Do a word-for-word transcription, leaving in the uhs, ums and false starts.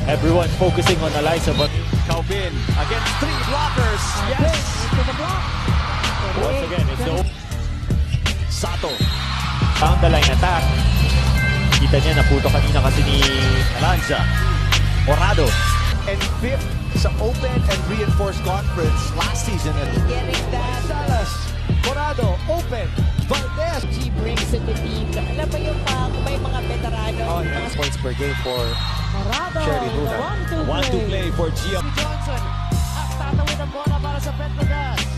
Everyone focusing on Eliza, but Calvin against three blockers. Yes. once again, it's the Sato. down the line attack. Kita niya, naputo kanina kasi ni Alanza. Orado. And fifth sa Open and Reinforced Conference last season. Getting that. Salas. Orado. Open. Valdez. She brings it to team. Alam mo yung uh, kung may mga veterano. Oh, yeah. Points per game for Morado. Sherry Luna. One to One to play. play for Gia. Johnson. At tatawid ang bola para sa Petrogas.